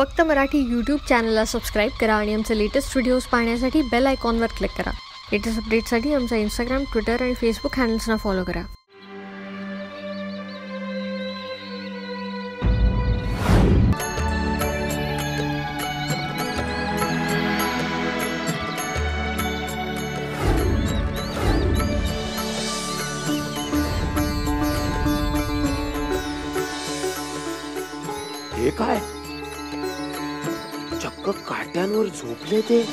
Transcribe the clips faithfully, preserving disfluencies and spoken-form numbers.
फक्त मराठी यूट्यूब चॅनलला सबस्क्राईब करा आणि आमचे लेटेस्ट व्हिडिओज पाहण्यासाठी बेल आयकॉनवर क्लिक करा. लेटेस्ट अपडेट्ससाठी आमचा इंस्टाग्राम, ट्विटर आणि फेसबुक हँडल्सना फॉलो करा. हे काय चक्क काट्यांवर झोपले ते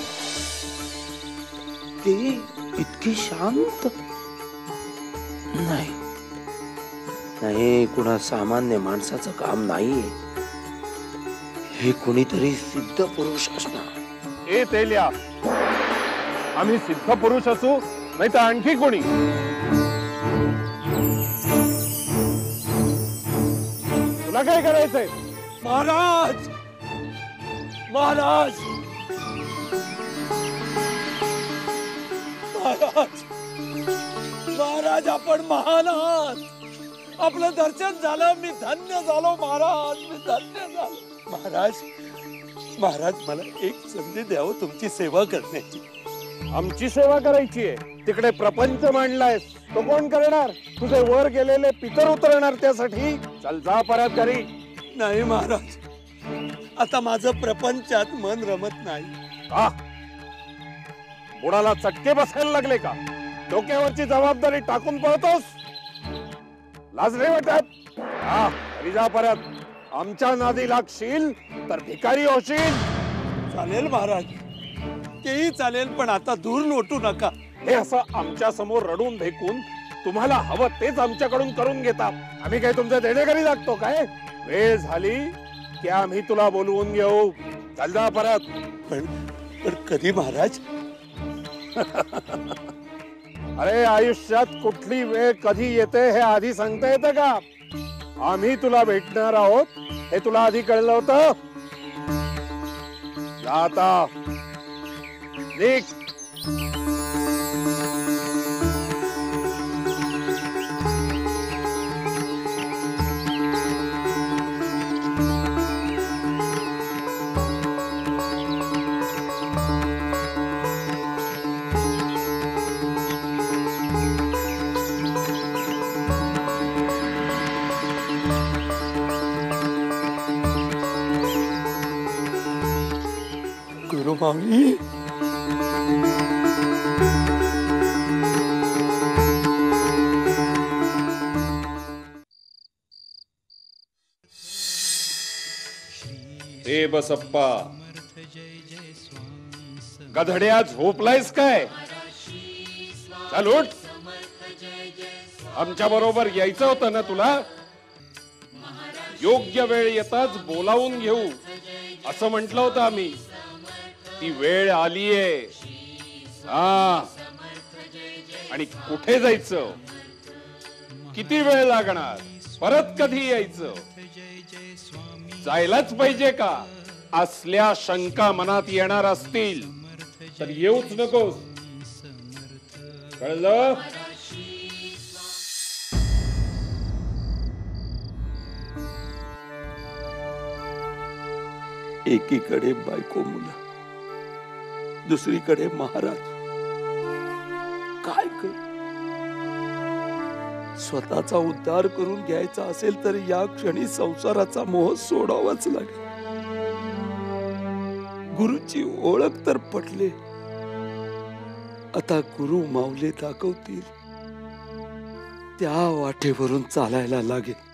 ते इतकी शांत नाही नाही कुणा सामान्य माणसाचं काम नाही. हे कोणीतरी सिद्ध पुरुष असणार. ए तेल्या, आम्ही सिद्ध पुरुष असू नाही तर आणखी कोणी. तुला काय करायचंय? महाराज महाराज महाराज महाराज आपण महान आहात. आपलं दर्शन झालं. मी धन्य झालो महाराज. मी धन्य झालो महाराज. महाराज मला एक संधी द्यावं तुमची सेवा करण्याची. आमची सेवा करायची आहे. तिकडे प्रपंच मांडलायस तो कोण करणार? तुझे वर गेलेले पितर उतरणार त्यासाठी. चल जा परत घरी. नाही महाराज, आता माझं प्रपंचात मन रमत नाही. का बुडाला चटके बसायला लागले का? डोक्यावरची जबाबदारी टाकून पळतोस? लाज नाही वाटत? हा, घरी जा परत. आमच्या नादी लागशील तर भिकारी होशील. चालेल महाराज, तेही चालेल, पण आता दूर लोटू नका. हे असं आमच्या समोर रडून भेकून तुम्हाला हवं तेच आमच्याकडून करून घेता. आम्ही काय तुमच्या देणेकरी लागतो काय? वेळ झाली की आम्ही तुला बोलवून घेऊ. चल जा परत. पण पण कधी महाराज? अरे आयुष्यात कुठली वेळ कधी येते हे आधी सांगता येतं का? आम्ही तुला भेटणार आहोत हे तुला आधी कळलं होतं? जा आता निघ. गुरुमाऊली, हे बसप्पा, गधड्या झोपलायस काय? चल उठ. आमच्या बरोबर यायचं होतं ना तुला? योग्य वेळ येताच बोलावून घेऊ असं म्हटलं होतं आम्ही. ती वेळ आलीये. हा, आणि कुठे जायचं? किती वेळ लागणार? परत कधी यायचं? जायलाच पाहिजे का? असल्या शंका मनात येणार असतील तर येऊच नकोस. कळलं? एकीकडे बायको मुलं, दुसरीकडे महाराज. काय कर? स्वतःचा उद्धार करून घ्यायचा असेल तर या क्षणी संसाराचा मोह सोडावाच लागेल. गुरुची ओळख तर पटले. आता गुरु माऊली दाखवतील त्या वाटेवरून चालायला लागेल.